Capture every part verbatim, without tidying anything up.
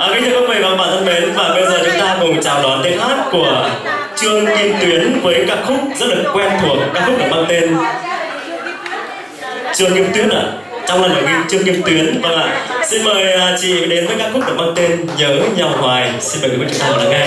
Kính thưa quý vị và các bạn thân mến, và bây giờ chúng ta cùng chào đón tiếng hát của Trương Kim Tuyến với ca khúc rất là quen thuộc, ca khúc được mang tên Trương Kim Tuyến ạ. À? Trong lần ghi Trương Kim Tuyến, vâng ạ. Xin mời chị đến với ca khúc được mang tên Nhớ Nhau Hoài. Xin mời quý vị chúng ta cùng lắng nghe.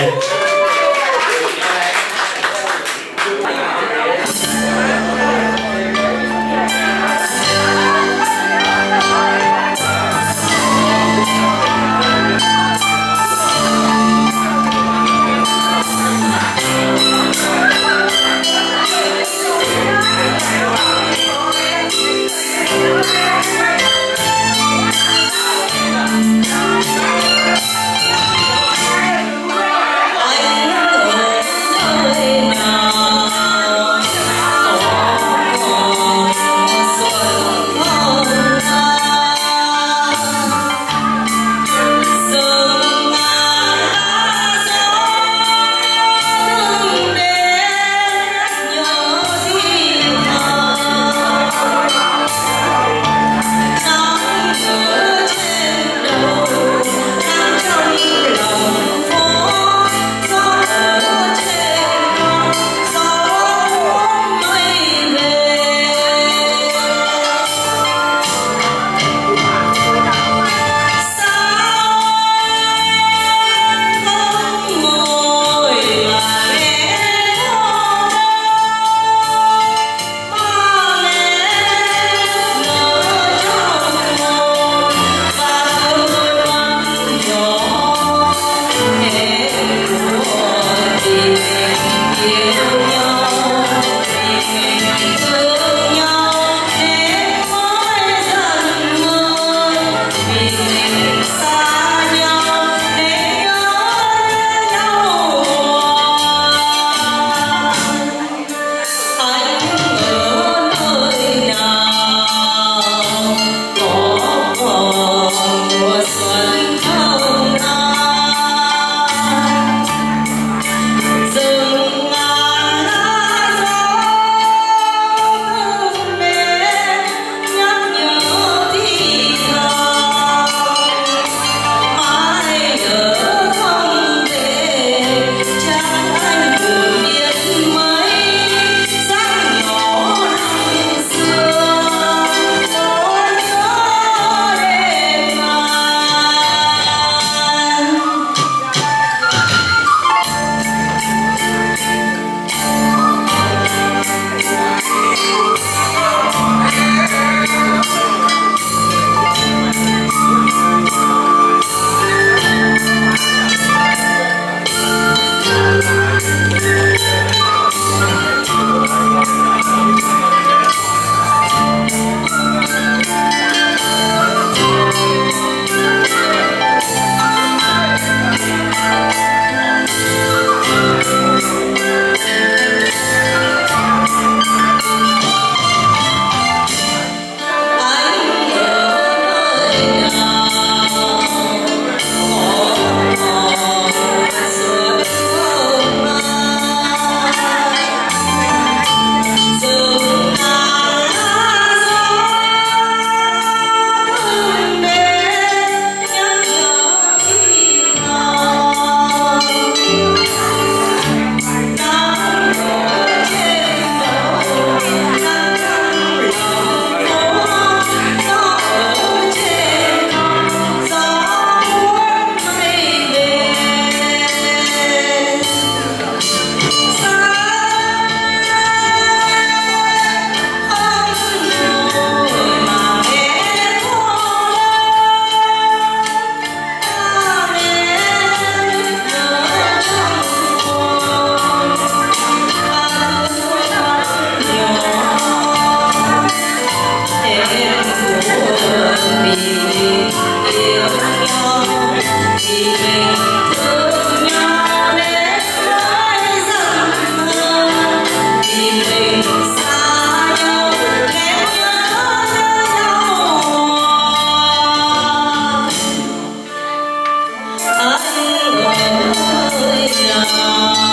Hãy subscribe cho kênh Ghiền Mì Gõ để không bỏ lỡ